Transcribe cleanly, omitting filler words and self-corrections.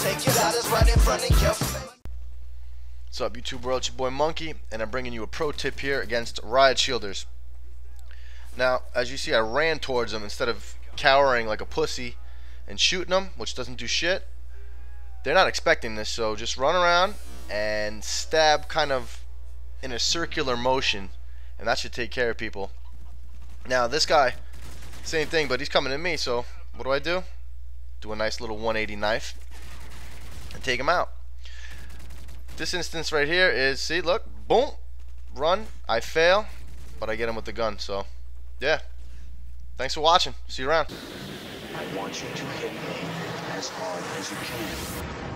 take your daughters right in front of your face. What's up, YouTube world? It's your boy Monkey, and I'm bringing you a pro tip here against Riot Shielders. Now, as you see, I ran towards them instead of cowering like a pussy and shooting them, which doesn't do shit. They're not expecting this, so just run around and stab kind of in a circular motion, and that should take care of people. Now, this guy, same thing, but he's coming at me, so what do? Do a nice little 180 knife and take him out. This instance right here is, see, look, boom, run, I fail, but I get him with the gun. So yeah, thanks for watching. See you around. I want you to hit me as hard as you can.